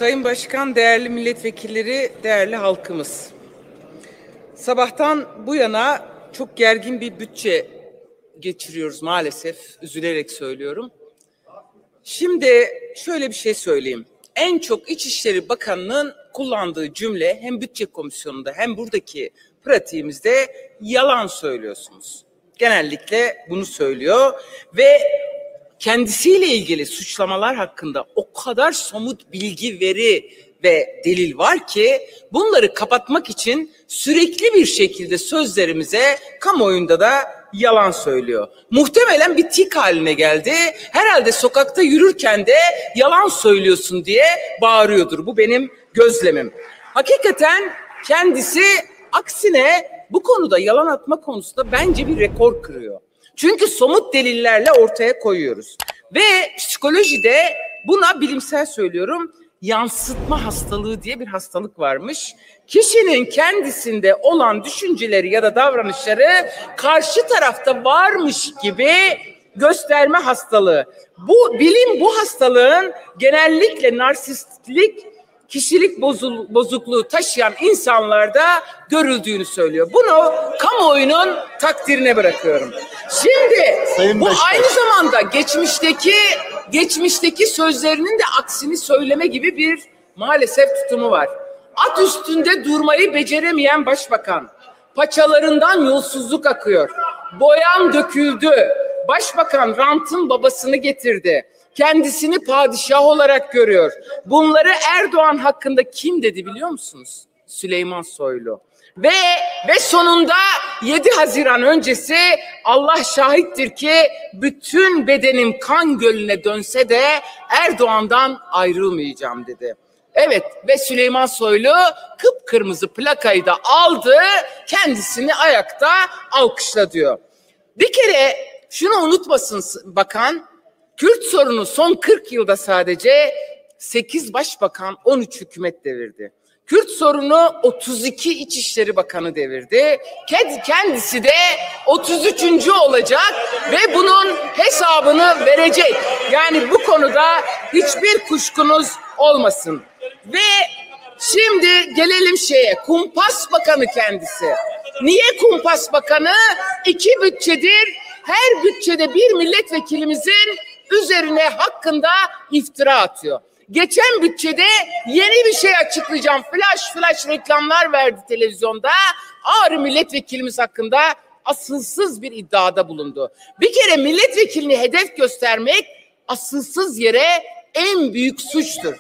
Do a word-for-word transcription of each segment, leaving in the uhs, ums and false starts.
Sayın Başkan, değerli milletvekilleri, değerli halkımız. Sabahtan bu yana çok gergin bir bütçe geçiriyoruz maalesef. Üzülerek söylüyorum. Şimdi şöyle bir şey söyleyeyim. En çok İçişleri Bakanı'nın kullandığı cümle hem bütçe komisyonunda hem buradaki pratiğimizde yalan söylüyorsunuz. Genellikle bunu söylüyor ve kendisiyle ilgili suçlamalar hakkında o kadar somut bilgi, veri ve delil var ki bunları kapatmak için sürekli bir şekilde sözlerimize kamuoyunda da yalan söylüyor. Muhtemelen bir tik haline geldi. Herhalde sokakta yürürken de yalan söylüyorsun diye bağırıyordur. Bu benim gözlemim. Hakikaten kendisi aksine bu konuda yalan atma konusunda bence bir rekor kırıyor. Çünkü somut delillerle ortaya koyuyoruz. Ve psikolojide buna bilimsel söylüyorum yansıtma hastalığı diye bir hastalık varmış. Kişinin kendisinde olan düşünceleri ya da davranışları karşı tarafta varmış gibi gösterme hastalığı. Bu bilim bu hastalığın genellikle narsistlik, kişilik bozul, bozukluğu taşıyan insanlarda görüldüğünü söylüyor. Bunu kamuoyunun takdirine bırakıyorum. Şimdi Sayın bu Beşiktaş. Aynı zamanda geçmişteki geçmişteki sözlerinin de aksini söyleme gibi bir maalesef tutumu var. At üstünde durmayı beceremeyen başbakan, paçalarından yolsuzluk akıyor, boyan döküldü, başbakan rantın babasını getirdi. Kendisini padişah olarak görüyor. Bunları Erdoğan hakkında kim dedi biliyor musunuz? Süleyman Soylu. Ve ve sonunda yedi Haziran öncesi Allah şahittir ki bütün bedenim kan gölüne dönse de Erdoğan'dan ayrılmayacağım dedi. Evet ve Süleyman Soylu kıpkırmızı plakayı da aldı, kendisini ayakta alkışla diyor. Bir kere şunu unutmasın bakan, Kürt sorunu son kırk yılda sadece sekiz başbakan, on üç hükümet devirdi. Kürt sorunu otuz iki İçişleri Bakanı devirdi. Kendisi de otuz üçüncü olacak ve bunun hesabını verecek. Yani bu konuda hiçbir kuşkunuz olmasın. Ve şimdi gelelim şeye, Kumpas Bakanı kendisi. Niye Kumpas Bakanı? İki bütçedir, her bütçede bir milletvekilimizin üzerine hakkında iftira atıyor. Geçen bütçede yeni bir şey açıklayacağım. Flash flash reklamlar verdi televizyonda. Ağrı milletvekilimiz hakkında asılsız bir iddiada bulundu. Bir kere milletvekilini hedef göstermek asılsız yere en büyük suçtur.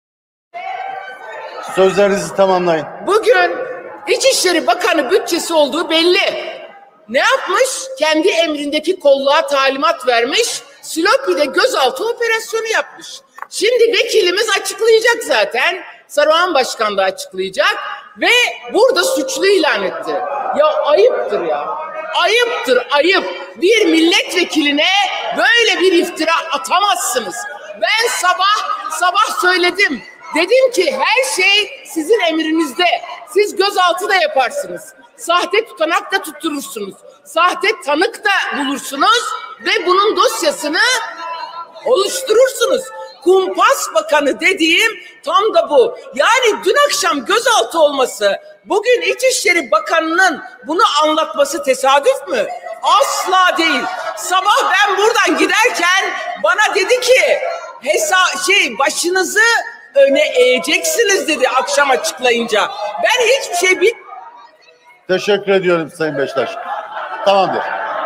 Sözlerinizi tamamlayın. Bugün İçişleri Bakanı bütçesi olduğu belli. Ne yapmış? Kendi emrindeki kolluğa talimat vermiş. Silopi'de gözaltı operasyonu yapmış. Şimdi vekilimiz açıklayacak zaten. Saruhan Başkan da açıklayacak. Ve burada suçlu ilan etti. Ya ayıptır ya. Ayıptır ayıp. Bir milletvekiline böyle bir iftira atamazsınız. Ben sabah sabah söyledim. Dedim ki her şey sizin emrinizde. Siz gözaltı da yaparsınız. Sahte tutanak da tutturursunuz. Sahte tanık da bulursunuz ve bunun dosyasını oluşturursunuz. Kumpas Bakanı dediğim tam da bu. Yani dün akşam gözaltı olması, bugün İçişleri Bakanı'nın bunu anlatması tesadüf mü? Asla değil. Sabah ben buradan giderken bana dedi ki hesa şey başınızı öne eğeceksiniz dedi akşam açıklayınca. Ben hiçbir şey bilmiyorum. Teşekkür ediyorum Sayın Beşiktaş. Tamamdır.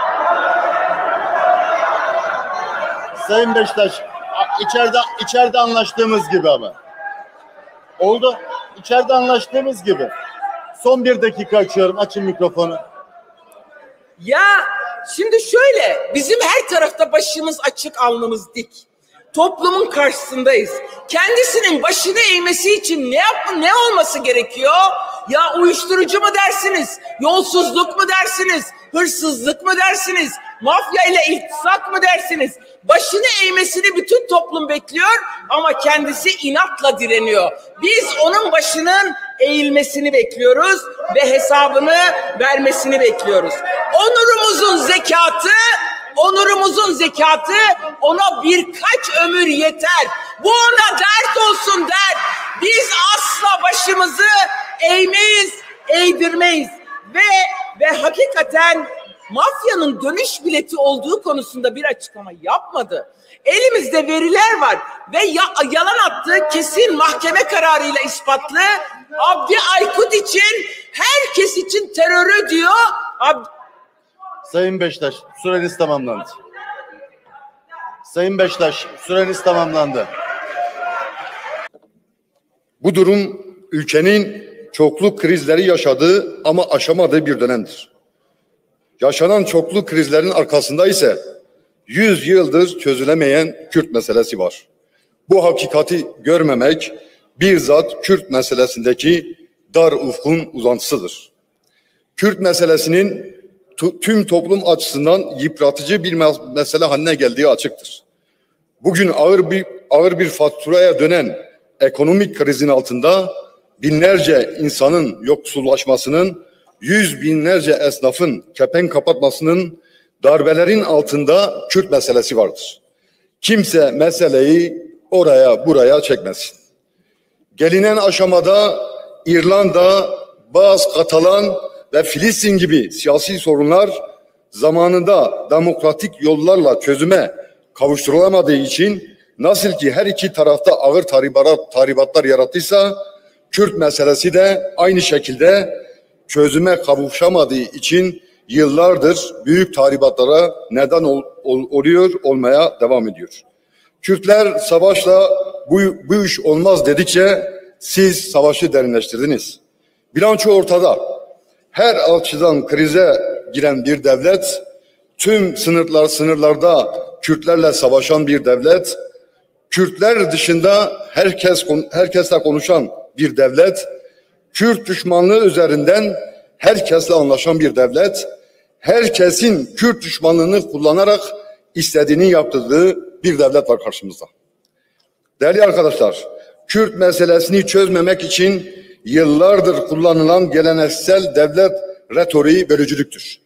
Sayın Beşiktaş, içeride içeride anlaştığımız gibi ama. Oldu. İçeride anlaştığımız gibi. Son bir dakika açıyorum. Açın mikrofonu. Ya şimdi şöyle, bizim her tarafta başımız açık, alnımız dik. Toplumun karşısındayız. Kendisinin başını eğmesi için ne yap ne olması gerekiyor? Ya uyuşturucu mu dersiniz? Yolsuzluk mu dersiniz? Hırsızlık mı dersiniz? Mafya ile iltisak mı dersiniz? Başını eğmesini bütün toplum bekliyor ama kendisi inatla direniyor. Biz onun başının eğilmesini bekliyoruz ve hesabını vermesini bekliyoruz. Onurumuzun zekatı Onurumuzun zekatı ona birkaç ömür yeter. Bu ona dert olsun dert. Biz asla başımızı eğmeyiz, eğdirmeyiz ve ve hakikaten mafyanın dönüş bileti olduğu konusunda bir açıklama yapmadı. Elimizde veriler var ve ya, yalan attığı kesin mahkeme kararıyla ispatlı. Abdi Aykut için, herkes için terör diyor. Ab Sayın Beştaş, süreniz tamamlandı. Sayın Beştaş, süreniz tamamlandı. Bu durum ülkenin çoklu krizleri yaşadığı ama aşamadığı bir dönemdir. Yaşanan çoklu krizlerin arkasında ise yüz yıldır çözülemeyen Kürt meselesi var. Bu hakikati görmemek bizzat Kürt meselesindeki dar ufkun uzantısıdır. Kürt meselesinin tüm toplum açısından yıpratıcı bir mesele haline geldiği açıktır. Bugün ağır bir ağır bir faturaya dönen ekonomik krizin altında binlerce insanın yoksullaşmasının, yüz binlerce esnafın kepenk kapatmasının, darbelerin altında Kürt meselesi vardır. Kimse meseleyi oraya buraya çekmesin. Gelinen aşamada İrlanda, bazı Katalan ve Filistin gibi siyasi sorunlar zamanında demokratik yollarla çözüme kavuşturulamadığı için nasıl ki her iki tarafta ağır tahribat, tahribatlar yarattıysa Kürt meselesi de aynı şekilde çözüme kavuşamadığı için yıllardır büyük tahribatlara neden ol, ol, oluyor, olmaya devam ediyor. Kürtler savaşla bu, bu iş olmaz dedikçe siz savaşı derinleştirdiniz. Bilanço ortada. Her açıdan krize giren bir devlet, tüm sınırlar sınırlarda Kürtlerle savaşan bir devlet, Kürtler dışında herkes herkesle konuşan bir devlet, Kürt düşmanlığı üzerinden herkesle anlaşan bir devlet, herkesin Kürt düşmanlığını kullanarak istediğini yaptığı bir devlet var karşımızda. Değerli arkadaşlar, Kürt meselesini çözmemek için yıllardır kullanılan geleneksel devlet retoriği bölücülüktür.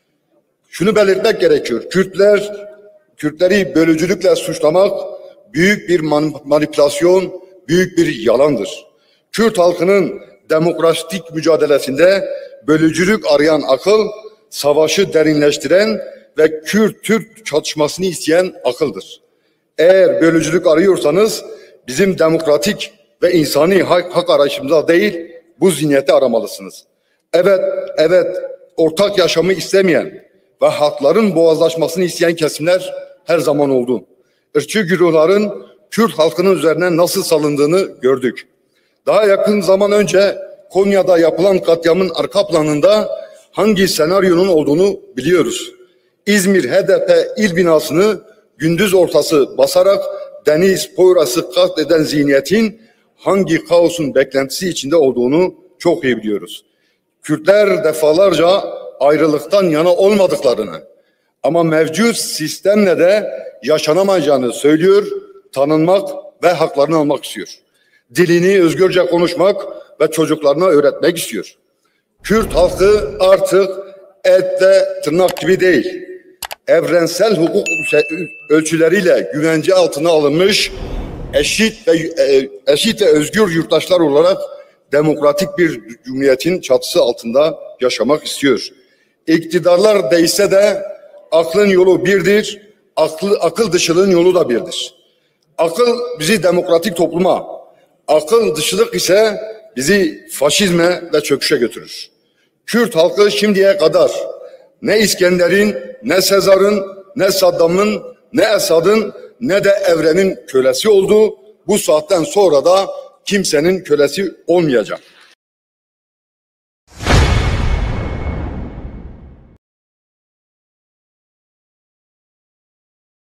Şunu belirtmek gerekiyor. Kürtler, Kürtleri bölücülükle suçlamak büyük bir manipülasyon, büyük bir yalandır. Kürt halkının demokratik mücadelesinde bölücülük arayan akıl, savaşı derinleştiren ve Kürt-Türk çatışmasını isteyen akıldır. Eğer bölücülük arıyorsanız bizim demokratik ve insani hak, hak arayışımıza değil, bu zihniyeti aramalısınız. Evet, evet, ortak yaşamı istemeyen ve hakların boğazlaşmasını isteyen kesimler her zaman oldu. Irkçı güruhların Kürt halkının üzerine nasıl salındığını gördük. Daha yakın zaman önce Konya'da yapılan katliamın arka planında hangi senaryonun olduğunu biliyoruz. İzmir H D P il binasını gündüz ortası basarak Deniz Poyraz'ı katleden zihniyetin hangi kaosun beklentisi içinde olduğunu çok iyi biliyoruz. Kürtler defalarca ayrılıktan yana olmadıklarını ama mevcut sistemle de yaşanamayacağını söylüyor, tanınmak ve haklarını almak istiyor. Dilini özgürce konuşmak ve çocuklarına öğretmek istiyor. Kürt halkı artık etle tırnak gibi değil, evrensel hukuk ölçüleriyle güvence altına alınmış eşit ve eşit ve özgür yurttaşlar olarak demokratik bir cumhuriyetin çatısı altında yaşamak istiyor. İktidarlar değişse de aklın yolu birdir, akıl, akıl dışılığın yolu da birdir. Akıl bizi demokratik topluma, akıl dışılık ise bizi faşizme ve çöküşe götürür. Kürt halkı şimdiye kadar ne İskender'in, ne Sezar'ın, ne Saddam'ın, ne Esad'ın, ne de Evren'in kölesi oldu. Bu saatten sonra da kimsenin kölesi olmayacak.